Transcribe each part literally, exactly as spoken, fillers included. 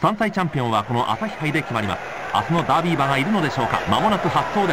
さんさいチャンピオンはこの朝日杯で決まります。明日のダービー馬がいるのでしょうか。間もなく発走です。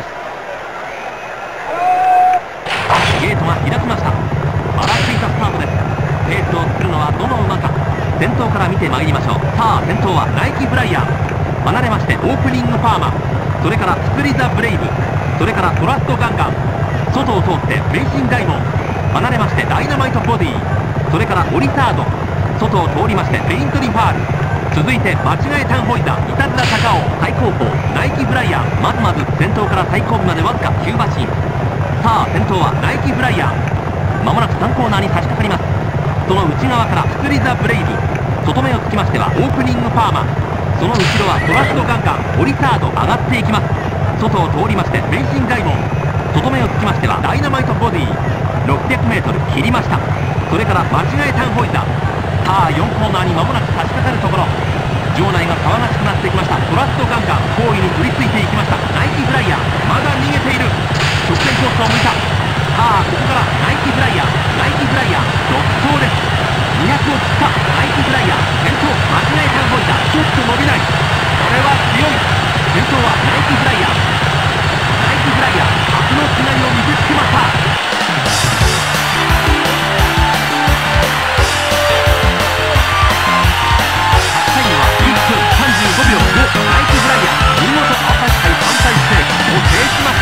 ゲートが開きました。ばらついたスタートです。ペースを作るのはどの馬か。先頭から見てまいりましょう。さあ先頭はナイキフライヤー、離れましてオープニングパーマ、それからスプリザブレイブ、それからトラストガンガン、外を通ってフェイシンダイモン、離れましてダイナマイトボディ、それからオリタード、外を通りましてペイントリファール、続いて間違えタンホイザー、いたずら高尾、最後方ナイキフライヤー、まずまず先頭から最後尾までわずかきゅう馬身。さあ先頭はナイキフライヤー、まもなくさんコーナーに差し掛かります。その内側からスプリザブレイブ、外目をつきましてはオープニングパーマ、その後ろはトラストガンガン、オリタード、上がっていきます。外を通りましてフェイシンダイモン、外目をつきましてはダイナマイトボディ、ろっぴゃくメートル切りました。それから間違えタンホイザー、さあよんコーナーに間もなく差し掛かるところ、場内が騒がしくなってきました。トラストガンガン後位に振り付いていきました。ナイキフライヤーまだ逃げている、直線コースを向いた。さあここからナイキフライヤー、ナイキフライヤー独走です。にひゃくを切ったナイキフライヤー、先頭間違えタンホイザー、ちょっと伸びない、これは強い。先頭はナイキフライヤー、ナイキフライヤー格の違いを見せつけました。ごびょうご、ナイキフライヤー見事朝日杯さんさいステークスを制しました。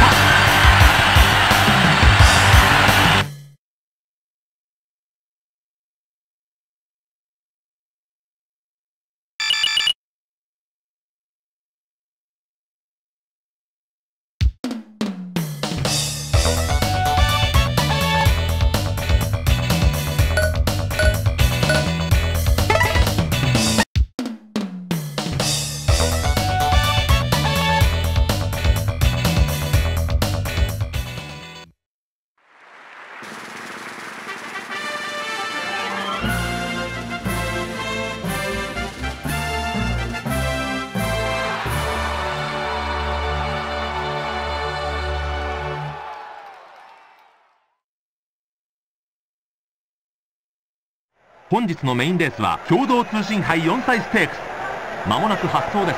本日のメインレースは共同通信杯よんさいステークス、まもなく発走です。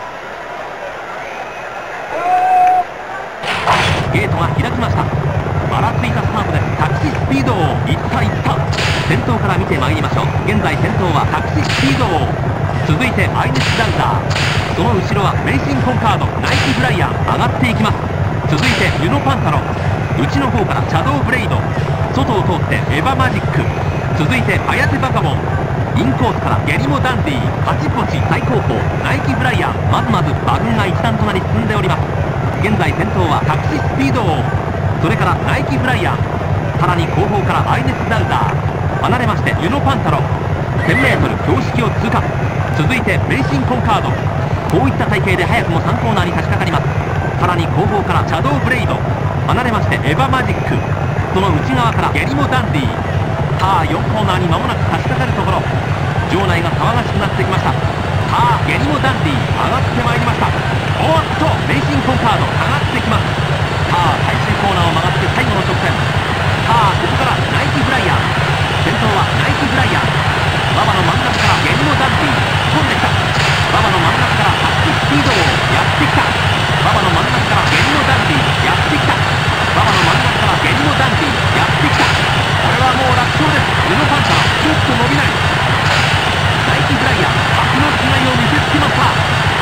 ゲートが開きました。ばらついたスタートです。タクシースピード王、いったいった。先頭から見てまいりましょう。現在先頭はタクシースピード王、続いてアイネスダウザー、その後ろはメイシンコンカード、ナイキフライヤー上がっていきます。続いてユノパンタロン、内の方からシャドウブレイド、外を通ってエヴァマジック、続いてアヤテバカモン、インコースからゲリモダンディ、パチポチ最後方ナイキフライヤー、まずまず馬群が一段となり進んでおります。現在先頭はタクシースピード王、それからナイキフライヤー、さらに後方からアイネスダウザー、離れましてユノパンタロン、せんメートル標識を通過、続いてメイシンコンカード、こういった体型で早くもさんコーナーに差し掛かります。さらに後方からシャドウブレイド、離れましてエヴァマジック、その内側からゲリモダンディ、さあよんコーナーに間もなく差し掛かるところ、場内が騒がしくなってきました。さあゲリモダンディ上がってまいりました。おっとメイシンコンカード上がってきます。さあ最終コーナーを曲がって最後の直線、さあここからナイキフライヤー、先頭はナイキフライヤー、馬場の真ん中からゲリモダンディ飛んできた。馬場の真ん中からタッチスピードをやってきた。馬場の真ん中からゲリモダンディやってきた。馬場の真ん中からゲリモダンディやってきた。これはもう楽勝です。ユノパンターちょっと伸びない。ナイキフライヤー格の違いを見せつけました。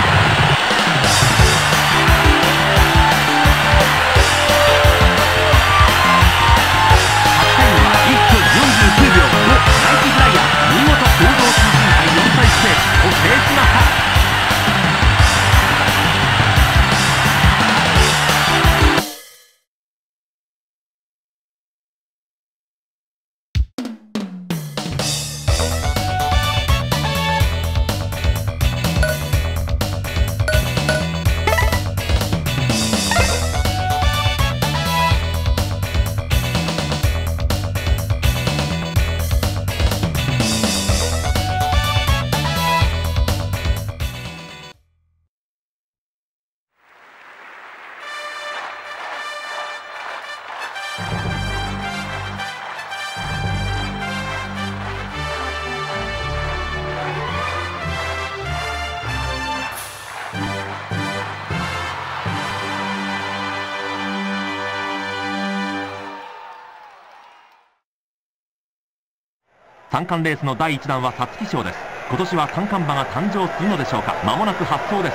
タイムはいっぷんよんじゅうきゅうびょうご、ナイキフライヤー見事共同通信杯よんさいステークスを制しました。 三冠レースのだいいちだんは皐月賞です。今年は三冠馬が誕生するのでしょうか。間もなく発走です。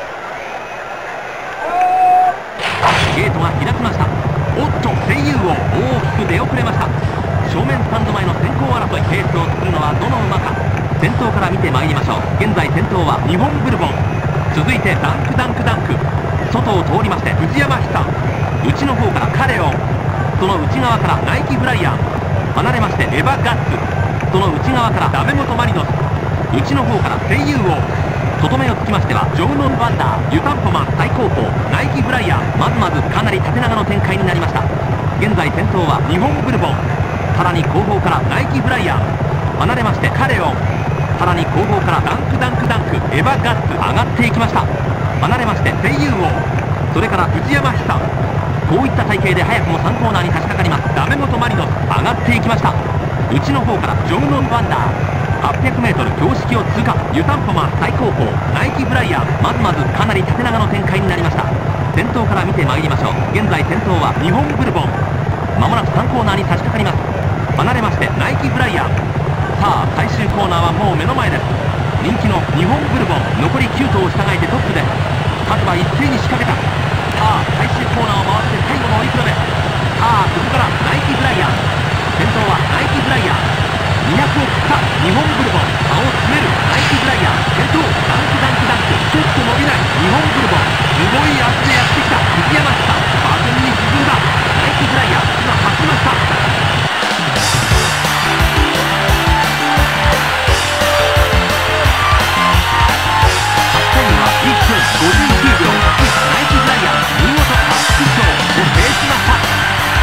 ゲートが開きました。おっと声優王大きく出遅れました。正面スタンド前の先行争い、ペースを作るのはどの馬か。先頭から見てまいりましょう。現在先頭は日本ブルボン、続いてダンクダンクダンク、外を通りまして藤山久、内の方からカレオン、その内側からナイキフライヤー、離れましてエヴァガッツ、その内側からダメモトマリノス、内の方から声優王、外目をつきましてはジョグノンバンダー、ユタンポマン最高峰、ナイキフライヤー、まずまずかなり縦長の展開になりました。現在先頭は日本ブルボン、さらに後方からナイキフライヤー、離れましてカレオン、さらに後方からダンクダンクダンク、エヴァガッツ上がっていきました。離れまして声優王、それから藤山久、こういった体型で早くもさんコーナーに差し掛かります。ダメモトマリノス上がっていきました。内の方からジョグノンバンダー、はっぴゃくメートル標識を通過、ユタンポマン最高峰、ナイキフライヤー、まずまずかなり縦長の展開になりました。先頭から見てまいりましょう。現在先頭は日本ブルボン、まもなくさんコーナーに差し掛かります。離れましてナイキフライヤー、さあ最終コーナーはもう目の前です。人気の日本ブルボン、残りきゅう頭を従えてトップです。各馬一斉に仕掛けた。さあ最終コーナーを回って最後の折り黒目、さあここからナイキフライヤー、先頭はナイキフライヤー、にひゃくを切った日本ブルボン、差を詰めるナイキフライヤー、先頭ダンクダンクダンク、ちょっと伸びない日本ブルボン、すごい足でやってきた藤山下、馬群に沈んだナイキフライヤー、今勝ちました。いっぷんごじゅうきゅうびょう、ナイキフライヤー見事初出場を制しました。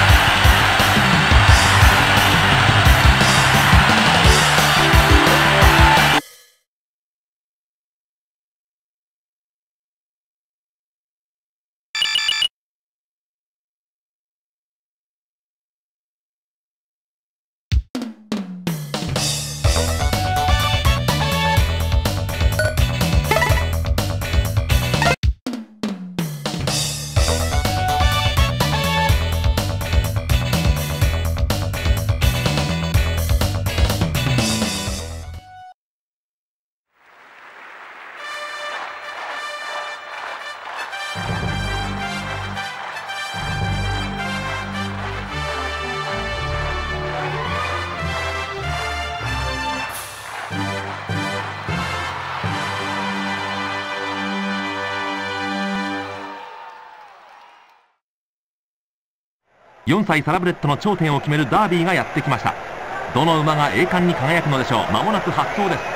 よんさいサラブレッドの頂点を決めるダービーがやってきました。どの馬が栄冠に輝くのでしょう。間もなく発走です。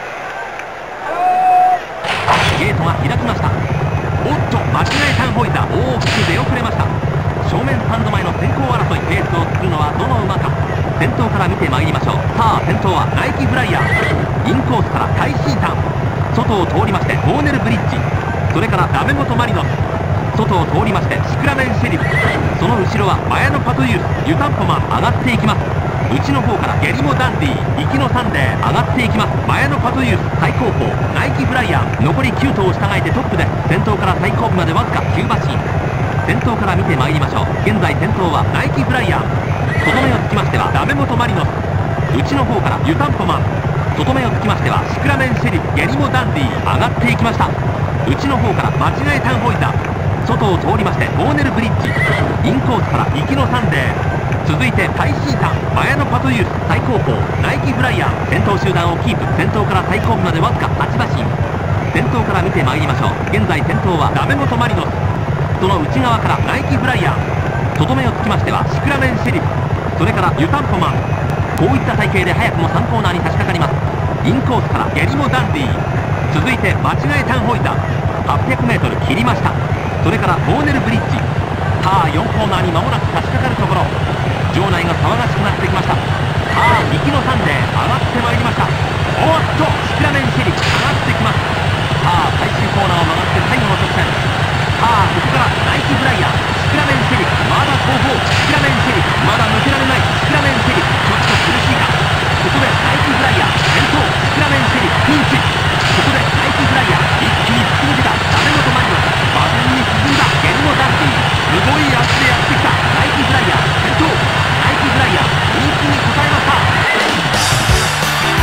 ゲートが開きました。おっと間違えタンホイザー、大きく出遅れました。正面スタンド前の先行争い、ペースを作るのはどの馬か。先頭から見てまいりましょう。さあ先頭はナイキフライヤー、インコースからタイシータン、外を通りましてボーネルブリッジ、それからダメモトマリノス、外を通りましてシクラメンシェリフ、その後ろはマヤノパトユース、ユタンポマン上がっていきます。内の方からゲリモダンディ、行きのサンデー上がっていきます。マヤノパトユース最高峰、ナイキフライヤー、残りきゅう頭を従えてトップです。先頭から最後尾までわずかきゅう馬身。先頭から見てまいりましょう。現在先頭はナイキフライヤー、外目をつきましてはダメモトマリノス、内の方からユタンポマン、外目をつきましてはシクラメンシェリフ、ゲリモダンディ上がっていきました。内の方から間違えタンホイザー、外を通りましてボーネルブリッジ、インコースから行きのサンデー、続いてタイシータン、マヤノパトユース最高峰、ナイキフライヤー、先頭集団をキープ。先頭から最後尾までわずかはち馬身。先頭から見てまいりましょう。現在先頭はダメモトマリノス、その内側からナイキフライヤー、外目をつきましてはシクラメンシェリフ、それからユタンポマン、こういった体型で早くもさんコーナーに差し掛かります。インコースからゲリモダンディ、続いて間違えタンホイザー、はっぴゃくメートル切りました。それからボーネルブリッジ、さあよんコーナーに間もなく差し掛かるところ、場内が騒がしくなってきました。さあ行きのサンデー上がってまいりました。おっとシクラメンシェリフ上がってきます。さあ最終コーナーを曲がって最後の直線、さあここからナイキフライヤー、シクラメンシェリフまだ後方、シクラメンシェリフまだ抜けられない、シクラメンシェリフちょっと苦しいか。ここでナイキフライヤー先頭、シクラメンシェリフピンチ、ここでナイキフライヤー一気に突き抜けたダメモトマリノス、馬群に沈んだゲリモダンディ、すごい足でやってきたナイキフライヤー先頭、ナイキフライヤー人気に応えました。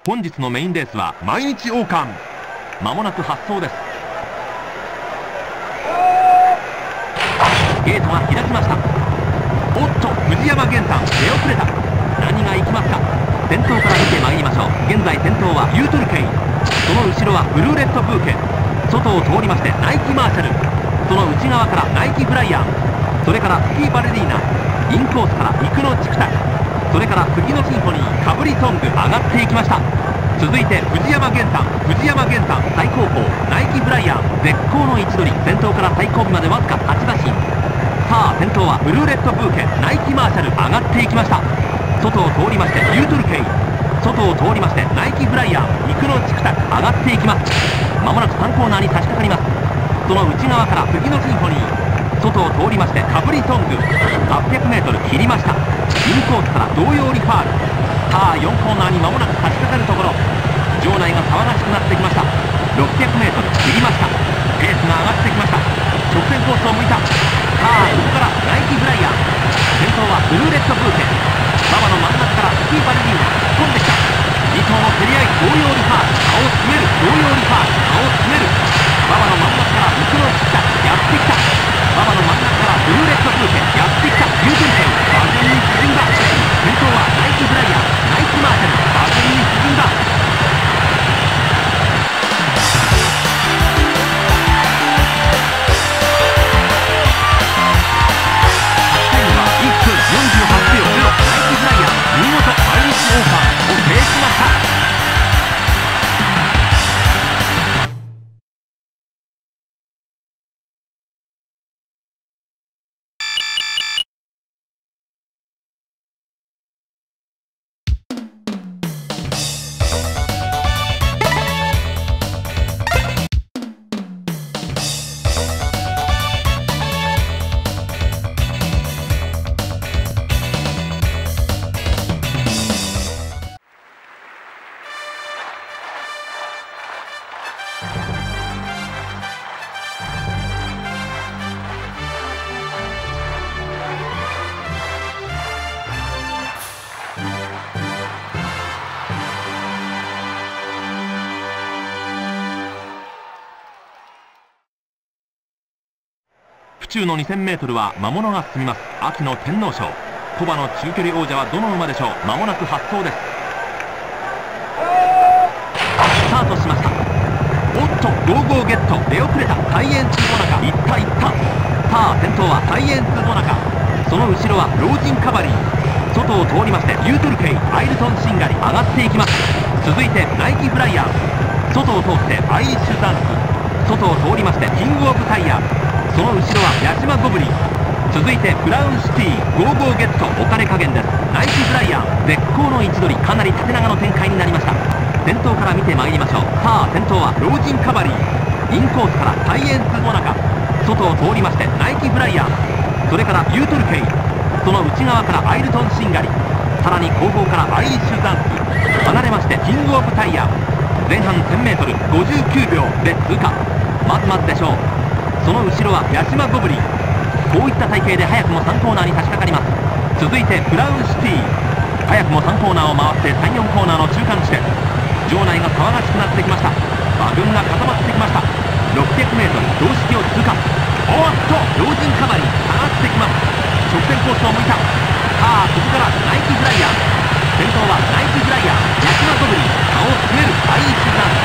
本日のメインレースは毎日王冠。まもなく発走です。ゲートが開きました。おっと藤山源太出遅れた。何が行きますか。先頭から見てまいりましょう。現在先頭はユートルケイ、その後ろはブルーレッドブーケ、外を通りましてナイキマーシャル、その内側からナイキフライヤー、それからスキーバレリーナ、インコースから陸のチクタク、それから杉のシンフォニー、カブリトング上がっていきました。続いて藤山源太、藤山源太最高峰ナイキフライヤー絶好の位置取り、先頭から最後尾までわずかはち馬身。さあ先頭はブルーレッドブーケ、ナイキマーシャル上がっていきました。外を通りましてユートルケイ、外を通りましてナイキフライヤー、陸のチクタク上がっていきます。まもなくさんコーナーに差し掛かります。その内側から杉のシンフォニー、外を通りましてカブリトング、はっぴゃくメートル切りました。インコースから同様リファール。さあよんコーナーに間もなく差し掛かるところ、場内が騒がしくなってきました。ろっぴゃくメートル切りました。ペースが上がってきました。直線コースを向いた。さあここからナイキフライヤー、先頭はブルーレッドブーケ、馬場の真ん中からスキーバレリーナ突っ込んできた。に頭の競り合い同様リファール、差を詰める同様リファール、差を詰める。馬場の真ん中から陸のチクタクやってきた。馬場の真ん中からブルーレッドブーケやってきた。ユートルケイ馬群に進んだ。先頭はナイキフライヤー、ナイキマーシャル馬群に進んだ。タイムはいっぷんよんじゅうはちびょうゼロ。ナイキフライヤー見事毎日オーカーを制しました。府中の にせんメートル は魔物が進みます。秋の天皇賞、古馬の中距離王者はどの馬でしょう。間もなく発走です。スタートしました。おっとゴーゴーゲット出遅れた。サイエンスモナカいったいった。さあ先頭はサイエンスモナカ、その後ろは老人カバリー、外を通りましてユートルケイ、アイルトンシンガリ上がっていきます。続いてナイキフライヤー、外を通ってアイリッシュダンス、外を通りましてキングオブタイヤー、その後ろはヤシマゴブリン、続いてクラウンシティ、ゴーゴーゲットお金加減です。ナイキフライヤー絶好の位置取り、かなり縦長の展開になりました。先頭から見てまいりましょう。さあ先頭は老人カバリー、インコースからサイエンスモナカ、外を通りましてナイキフライヤー、それからユートルケイ、その内側からアイルトンシンガリ、さらに後方からアイリッシュダンス、離れましてキングオブタイヤー、前半 せんメートルごじゅうきゅうびょうで通過。まずまずでしょう。その後ろはヤシマゴブリン、こういった体型で早くもさんコーナーに差し掛かります。続いてクラウンシティ、早くもさんコーナーを回ってさん、よんコーナーの中間地点、場内が騒がしくなってきました。馬群が固まってきました。ろっぴゃくメートル標識を通過。おっと老人カバリー下がってきます。直線コースを向いた。さあここからナイキフライヤー、先頭はナイキフライヤー、ヤシマゴブリン、差を詰めるアイリッシュダンス、